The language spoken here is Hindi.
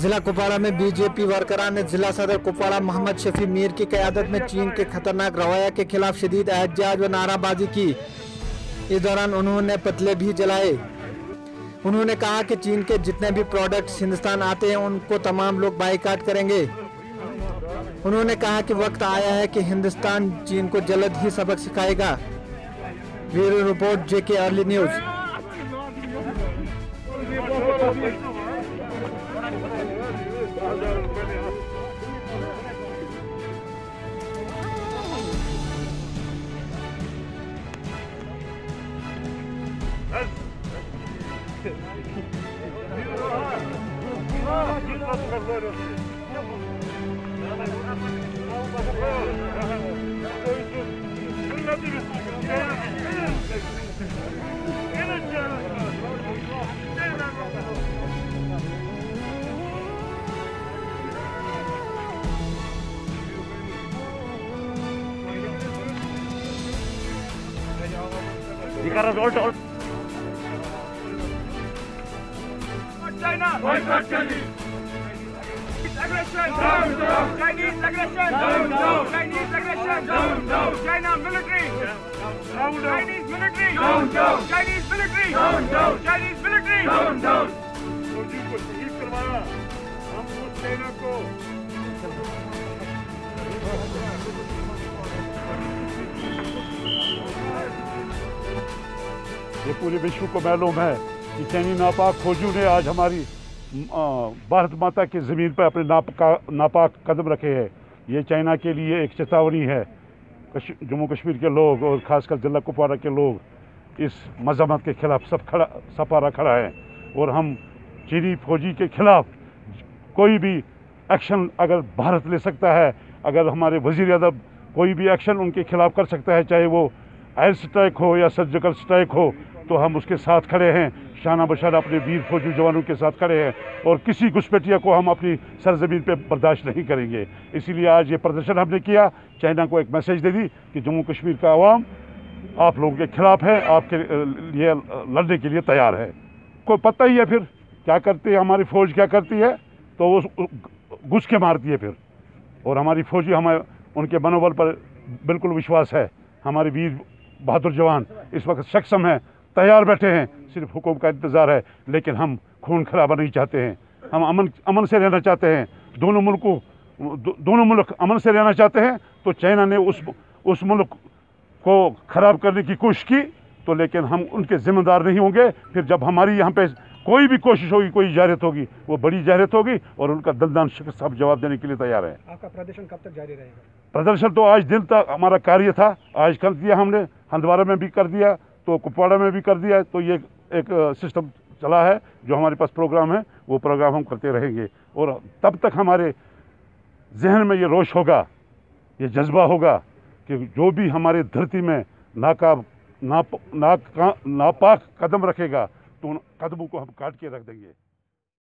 जिला कुपवाड़ा में बीजेपी वर्करान ने जिला सदर कुपवाड़ा मोहम्मद शफी मीर की क़यादत में चीन के खतरनाक रवैया के खिलाफ शदीद एहतजाज व नाराबाजी की। इस दौरान उन्होंने पुतले भी जलाए। उन्होंने कहा कि चीन के जितने भी प्रोडक्ट्स हिंदुस्तान आते हैं उनको तमाम लोग बाइकाट करेंगे। उन्होंने कहा कि वक्त आया है कि हिंदुस्तान चीन को जल्द ही सबक सिखाएगा। Bureau report JK early news. China! Boycott Chinese! Aggression! Down, down! Chinese aggression! Down, down! Chinese aggression! Down, down! China military! Down, down! Chinese military! Down, down! Chinese military! Down, down! Chinese military! Down, down! Modi को शहीद करवाया, हम उस चाइना को ये पूरे विश्व को मालूम है कि चीनी नापाक फौजियों ने आज हमारी भारत माता की ज़मीन पर अपने नापाक कदम रखे हैं। ये चाइना के लिए एक चेतावनी है। जम्मू कश्मीर के लोग और ख़ासकर जिला कुपवाड़ा के लोग इस मज़ामत के ख़िलाफ़ सपारा खड़ा है और हम चीनी फौजी के ख़िलाफ़ कोई भी एक्शन अगर भारत ले सकता है, अगर हमारे वज़ीर-ए-आज़म कोई भी एक्शन उनके ख़िलाफ़ कर सकता है, चाहे वो एयर स्ट्राइक हो या सर्जिकल स्ट्राइक हो, तो हम उसके साथ खड़े हैं। शाना बशाना अपने वीर फौजी जवानों के साथ खड़े हैं और किसी घुसपैठिया को हम अपनी सरजमीन पे बर्दाश्त नहीं करेंगे। इसीलिए आज ये प्रदर्शन हमने किया, चाइना को एक मैसेज दे दी कि जम्मू कश्मीर का अवाम आप लोगों के खिलाफ है, आपके लिए लड़ने के लिए तैयार है। को पता ही है फिर क्या करती है हमारी फ़ौज, क्या करती है, तो वो घुस के मारती है फिर। और हमारी फौजी हमें उनके मनोबल पर बिल्कुल विश्वास है। हमारे वीर बहादुर जवान इस वक्त सक्षम हैं, तैयार बैठे हैं, सिर्फ हुकूम का इंतज़ार है। लेकिन हम खून खराबा नहीं चाहते हैं, हम अमन से रहना चाहते हैं। दोनों मुल्क अमन से रहना चाहते हैं। तो चाइना ने उस मुल्क को ख़राब करने की कोशिश की, तो लेकिन हम उनके ज़िम्मेदार नहीं होंगे। फिर जब हमारी यहाँ पे कोई भी कोशिश होगी, कोई जारत होगी, वो बड़ी जारत होगी और उनका दंदान शिकस्त सब जवाब देने के लिए तैयार है। आपका प्रदर्शन कब तक जारी रहेगा? प्रदर्शन तो आज दिन तक हमारा कार्य था, आज कर दिया हमने, हंदवाड़ा में भी कर दिया, तो कुपवाड़ा में भी कर दिया। तो ये एक सिस्टम चला है, जो हमारे पास प्रोग्राम है वो प्रोग्राम हम करते रहेंगे। और तब तक हमारे जहन में ये रोश होगा, ये जज्बा होगा कि जो भी हमारे धरती में नापाक कदम रखेगा तो उन कदमों को हम काट के रख देंगे।